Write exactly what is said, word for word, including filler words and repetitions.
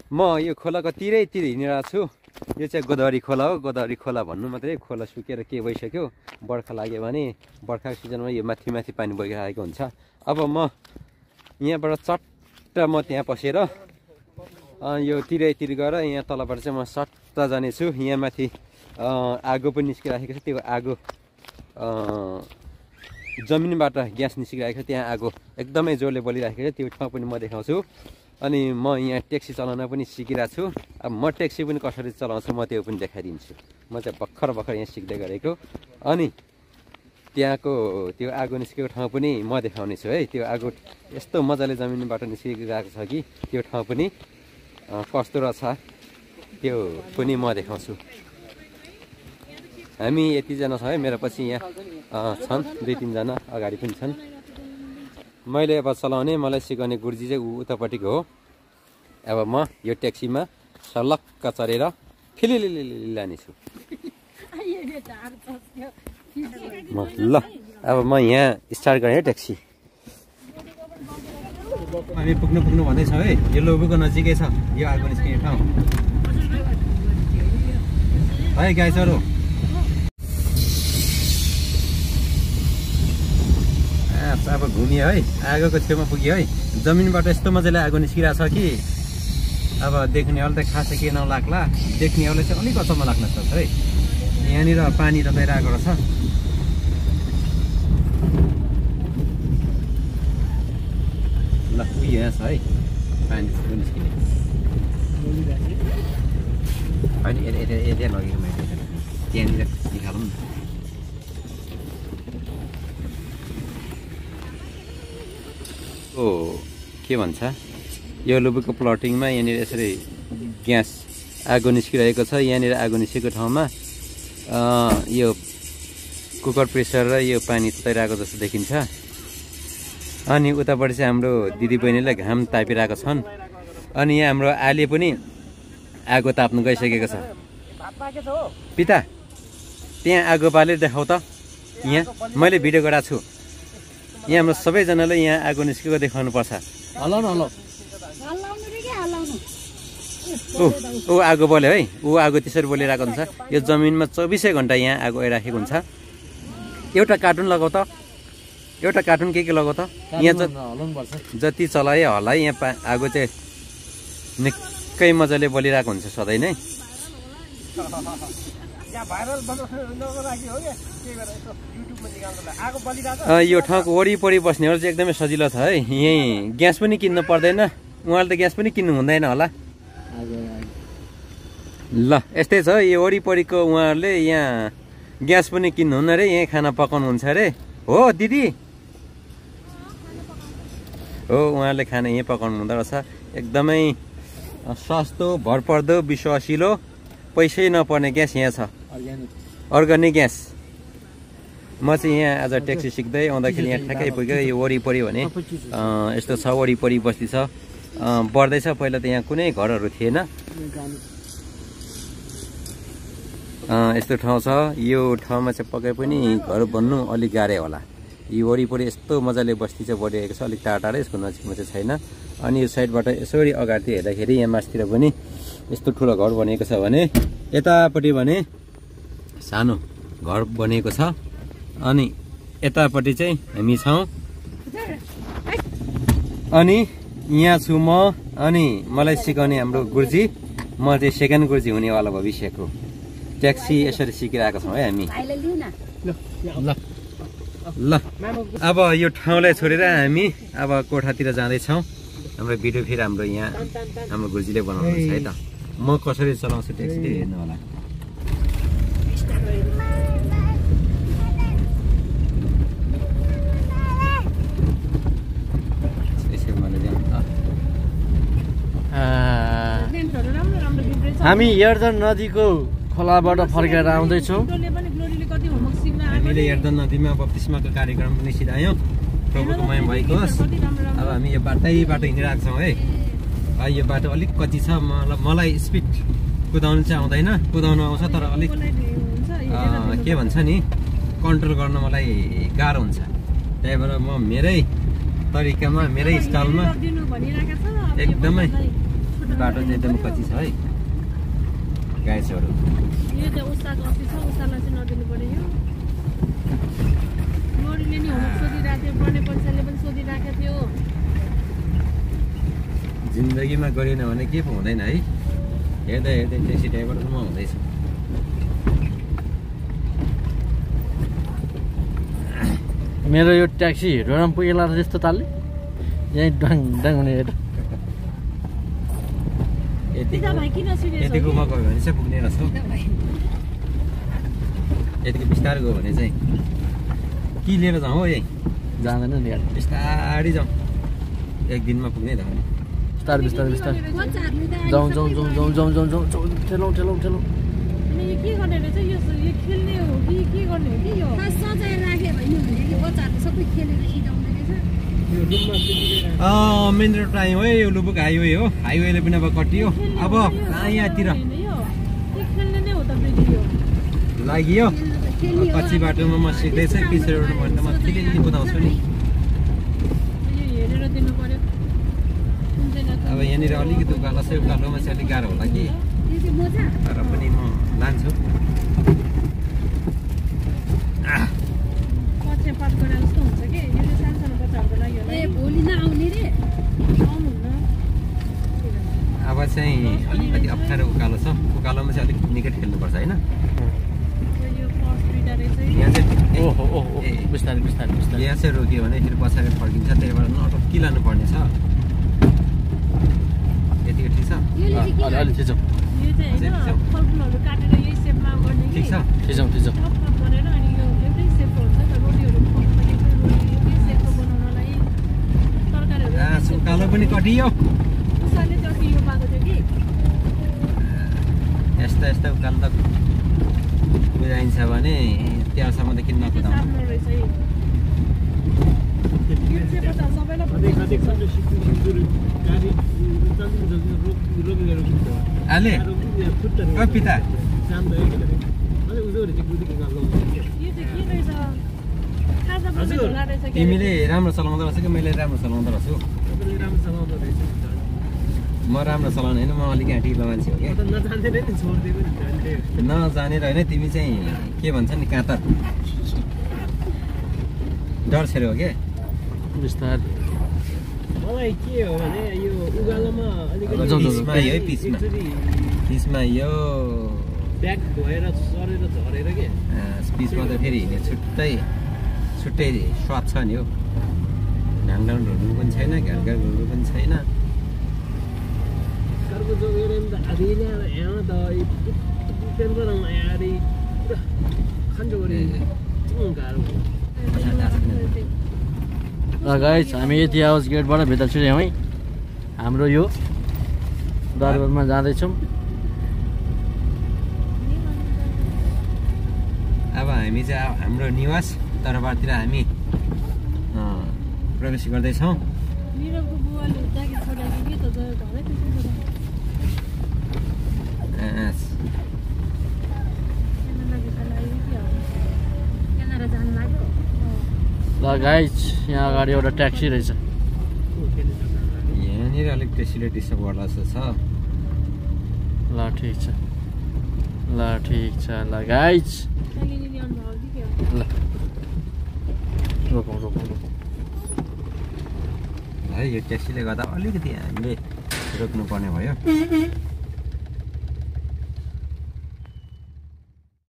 म यो खोलाको तिरै तिर हिँडिरहेको छु। यो चाहिँ गोदावरी खोला हो। गोदावरी खोला भन्नु मात्रै खोला सुकेर के भइसक्यो। बर्खा लाग्यो भने बर्खाको सिजनमा यो माथि माथि पानी बगिरहेको हुन्छ। अब म यहाँबाट चट्ट म त्यहाँ पसेर यो तिरैतिर गएर यहाँ तलबाट चाहिँ म सट्ट जानेछु। यहाँ माथि आगो पनि निस्किराखेको छ। त्यो आगो जमिनबाट ग्यास निस्किरहेको छ। त्यहाँ आगो एकदमै जोडले बलिरहेको छ। त्यो ठाउँ पनि म देखाउँछु। अनि म यहाँ ट्याक्सी चलाउन पनि सिकिरहेको छु। अब म ट्याक्सी पनि कसरी चलाउँछु म त्यो पनि देखाइदिन्छु। म चाहिँ भर्खर भर्खर यहाँ सिक्दै गरेको। अनि त्यहाँको त्यो आगो निस्केको ठाउँ पनि म देखाउने छु है। त्यो आगो यस्तो मजाले जमिनबाट निस्किरहेको छ कि त्यो ठाउँ पनि कस्तो रहेछ त्यो पनि म देखाउँछु। हामी यतिजना छ है। मेरो पछि यहाँ छन् दुई तिनजना अगाडि पनि छन्। मैले अब चलाउने मलाई सिकाउने गुरुजी चाहिँ ऊ उतापट्टिको हो। अब म यो ट्याक्सीमा सलक्क चढेर फिलिलिलि लानेछु। ल अब म यहाँ स्टार्ट गरेँ है ट्याक्सी। हामी पुग्नु पुग्नु भन्दैछ है। यो लोबोको नजिकै छ यो आगो निस्किने ठाउँ है गाइसहरू। अब घुमियो है। आगोको छेउमा पुग्यो है। जमिनबाट यस्तो मजाले आगो निस्किरहेको छ कि अब देख्नेहरूले त खासै के नलाग्ला। देख्नेहरूले चाहिँ अलिक अचम्म लाग्न सक्छ है। यहाँनिर पानी तताइरहेको रहेछ। ल उयो यहाँ छ है पानी निस्किने होइन। यता यता लगेको मैले त्यहाँनिर निकालौँ न। ओ के भन्छ यो लुबुको प्लटिङमा यहाँनिर यसरी ग्यास आगो निस्किरहेको छ। यहाँनिर आगो निस्केको ठाउँमा यो कुकर प्रेसर र यो पानी तताइरहेको जस्तो देखिन्छ। अनि उतापट्टि चाहिँ हाम्रो दिदीबहिनीले घाम तापिरहेको छन्। अनि यहाँ हाम्रो आले पनि आगो ताप्नु गइसकेको छ। पिता त्यहाँ आगो बालेर देखाउ त। यहाँ मैले भिडियो गराएको छु। यहाँ हाम्रो सबैजनाले यहाँ आगो निस्केको देखाउनु पर्छ। हल्लाउनु हल्लाउ ऊ ऊ आगो बल्यो है। ऊ आगो त्यसरी बोलिरहेको हुन्छ। यो जमिनमा चौबिसै घन्टा यहाँ आगो आइराखेको हुन्छ। एउटा कार्टुन लगाउ त। एउटा कार्टुन के के लगाउ त। यहाँ जति चलाए हल्लाए यहाँ पा आगो चाहिँ निकै मजाले बलिरहेको हुन्छ सधैँ नै। यो ठाउँको वरिपरि बस्नेहरू चाहिँ एकदमै सजिलो छ है। यहीँ ग्यास पनि किन्नु पर्दैन। उहाँले त ग्यास पनि किन्नु हुँदैन होला। ल यस्तै छ यो वरिपरिको उहाँहरूले यहाँ ग्यास पनि किन्नुहुन्न अरे। यहीँ खाना पकाउनुहुन्छ अरे। हो दिदी हो उहाँहरूले खाना यहीँ पकाउनु हुँदो रहेछ। एकदमै सस्तो भरपर्दो विश्वासिलो पैसै नपर्ने ग्यास यहाँ छ। Organic gas. म चाहिँ यहाँ आज ट्याक्सी सिक्दै आउँदाखेरि यहाँ ठ्याक्कै पुग्यो। यो वरिपरि भने यस्तो छ वरिपरि बस्ती छ बढ्दैछ। पहिला त यहाँ कुनै घरहरू थिएन। यस्तो ठाउँ छ। यो ठाउँमा चाहिँ पक्कै पनि घर बन्नु अलिक गाह्रै होला। यो वरिपरि यस्तो मजाले बस्ती चाहिँ बढिरहेको छ। अलिक टाढा टाढा यसको नजिकमा चाहिँ छैन। अनि यो साइडबाट यसरी अगाडि हेर्दाखेरि यहाँ मासतिर पनि यस्तो ठुलो घर बनेको छ भने यतापट्टि भने सानो घर बनेको छ। अनि यतापट्टि चाहिँ हामी छौँ। अनि यहाँ छु म। अनि मलाई सिकाउने हाम्रो गुरुजी। म चाहिँ सेकेन्ड गुरुजी हुनेवाला भविष्यको। ट्याक्सी यसरी सिकिरहेको छौँ है हामी। ल ल अब यो ठाउँलाई छोडेर हामी अब कोठातिर जाँदैछौँ। हाम्रो भिडियो फेरि हाम्रो यहाँ हाम्रो गुरुजीले बनाउनुहुन्छ है त। म कसरी चलाउँछु ट्याक्सी हेर्नु होला। हामी हेर्दन नदीको खोलाबाट फर्केर आउँदैछौँ। हामीले हेर्दन नदीमा बप्तिस्माको कार्यक्रम पनि सिधायौँ। प्रभुको महिमा भएको होस्। अब हामी यो बाटै बाटो हिँडिरहेको छौँ है। यो बाटो अलिक कति छ। मलाई स्पिड कुदाउनु चाहिँ आउँदैन। कुदाउनु आउँछ तर अलिक के भन्छ नि कन्ट्रोल गर्न मलाई गाह्रो हुन्छ। त्यही भएर म मेरै तरिकामा मेरै स्टाइलमा एकदमै बाटो चाहिँ एकदम कच्ची छ है गाइसहरू। यो त उस्ताको अफिस छ, उस्तालाई चाहिँ नदिनु पर्यो यो। मरिले नि होमवर्क सोधिरहेको थियो, पढ्ने परीक्षाले पनि सोधिरहेको थियो। जिन्दगीमा गरिएन भने के पो हुँदैन है। हेर्दै हेर्दै ट्याक्सी ड्राइभरसम्म हुँदैछ। मेरो यो ट्याक्सी हिँडेर पुगेला जस्तो तालले यहीँ डाङ डाङ हुने हेर। यतिकोमा गयो भने चाहिँ पुग्ने रहेछ। यतिको बिस्तारै गयो भने चाहिँ के लिएर जाउँ हो यहीँ जाँदैन नि यार। बिस्तारै जाउँ, एक दिनमा पुग्ने त हो नि। बिस्तारै बिस्तारै बिस्तारै जाउँ जाउँ जाउँ जाउँ जाउँ जाउँ जाउँ जाउँ ठेलौँ ठेलौँ ठेलौँ। यो के गर्ने रहेछ? यो यो खेल्ने हो कि के गर्ने हो कि यो? सजाएर राख्यो भने भनेको बच्चाहरूले सबै खेलेर सिकाउने रहेछ। अँ मेन रोड आयो है, यो लुबुक हाइवे हो। हाइवेले पनि अब कटियो। अब कहाँ यहाँतिर लागियो। कच्ची बाटोमा म सिक्दैछ, पिछे रोड भन्दा म अलिअलि कुदाउँछु नि। अब यहाँनिर अलिकति उकालो छ, उकालोमा चाहिँ अलिक गाह्रो होला कि, तर पनि म लान्छु। अब चाहिँ अलिकति अप्ठ्यारो उकालो छ, उकालोमा चाहिँ अलिक निकै खेल्नुपर्छ होइन। यहाँ चाहिँ ओहो ओहो बिस्तारै बिस्तारै बिस्तारै यहाँ चाहिँ रोक्यो भने फेरि पछाडि फर्किन्छ, त्यही भएर नअटक्की लानुपर्ने छ। यतिको ठिक छ, अलि थिचौँ ठिक छ थिचौँ थिचौँ। उकालो पनि कटियो। यस्ता यस्ता उकालो त बुझाइन्छ भने त्यहाँसम्म त किन नकुदाउनु। आले ओ पिता तिमीले राम्रो चलाउँदो रहेछ कि मैले राम्रो चलाउँदो रहेछु? म राम्रो चलाउने होइन, म अलिक ढिलो मान्छे हो क्या। नजानेर होइन, तिमी चाहिँ के भन्छ नि काँतर डर छेर हो क्या। बिस्तारै मलाई के हो भने यो उकालोमा अलिकति पिचमा है, पिचमा पिचमा यो ब्याक भएर सरेर झरेर के पिचमा त फेरि हिँड्ने छुट्टै छुट्टै स्वाद छ नि हो। ढाङढाङ ढुल्नु पनि छैन, घाटघाट ढुल्नु पनि छैन। अर्को जोगेर त आधी यहाँ यहाँ त टेम्परमा आधी पुरा खन्जो गरी गाह्रो। ल गाइस हामी यति हाउस गेटबाट भित्र छिर्यौँ है। हाम्रो यो दरबारमा जाँदैछौँ। अब हामी चाहिँ अब हाम्रो निवास दरबारतिर हामी प्रवेश गर्दैछौँ। ल गाइस यहाँ अगाडि एउटा ट्याक्सी रहेछ। यहाँनिर अलिक टेस्टीले डिस्टर्ब गर्ला जस्तो छ। ल ठिक छ, ल ठिक छ। ल गाइस ल रोकौँ रोकौँ रोकौँ है। यो ट्याक्सीले गर्दा अलिकति हामीले रोक्नु पर्ने भयो।